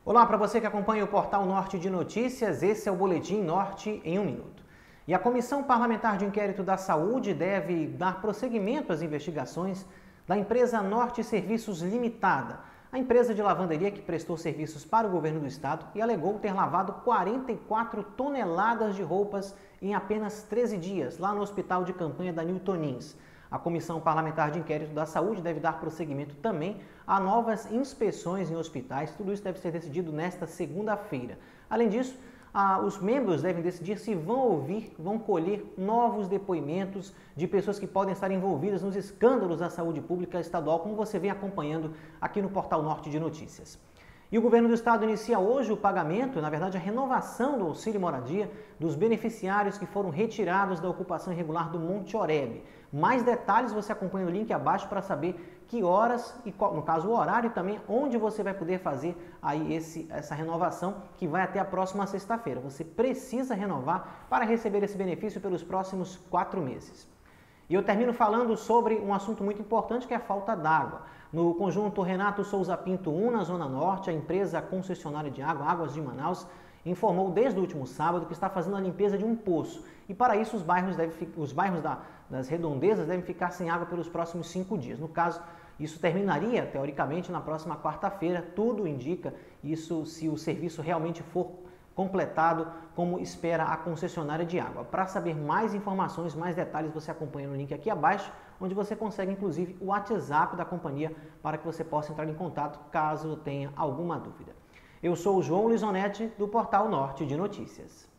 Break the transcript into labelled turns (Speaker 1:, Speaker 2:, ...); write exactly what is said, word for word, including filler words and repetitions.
Speaker 1: Olá para você que acompanha o Portal Norte de Notícias, esse é o Boletim Norte em um minuto. E a Comissão Parlamentar de Inquérito da Saúde deve dar prosseguimento às investigações da empresa Norte Serviços Limitada, a empresa de lavanderia que prestou serviços para o governo do estado e alegou ter lavado quarenta e quatro toneladas de roupas em apenas treze dias, lá no hospital de campanha da Newtonins. A Comissão Parlamentar de Inquérito da Saúde deve dar prosseguimento também a novas inspeções em hospitais. Tudo isso deve ser decidido nesta segunda-feira. Além disso, ah, os membros devem decidir se vão ouvir, vão colher novos depoimentos de pessoas que podem estar envolvidas nos escândalos da saúde pública estadual, como você vem acompanhando aqui no Portal Norte de Notícias. E o governo do estado inicia hoje o pagamento, na verdade a renovação do auxílio moradia dos beneficiários que foram retirados da ocupação irregular do Monte Oreb. Mais detalhes você acompanha no link abaixo para saber que horas e qual, no caso o horário também, onde você vai poder fazer aí esse, essa renovação que vai até a próxima sexta-feira. Você precisa renovar para receber esse benefício pelos próximos quatro meses. E eu termino falando sobre um assunto muito importante que é a falta d'água. No conjunto Renato Souza Pinto um, na Zona Norte, a empresa concessionária de água, Águas de Manaus, informou desde o último sábado que está fazendo a limpeza de um poço. E para isso os bairros, deve, os bairros da, das redondezas devem ficar sem água pelos próximos cinco dias. No caso, isso terminaria, teoricamente, na próxima quarta-feira. Tudo indica isso se o serviço realmente for completado como espera a concessionária de água. Para saber mais informações, mais detalhes, você acompanha no link aqui abaixo, onde você consegue inclusive o WhatsApp da companhia para que você possa entrar em contato caso tenha alguma dúvida. Eu sou o João Lisonetti, do Portal Norte de Notícias.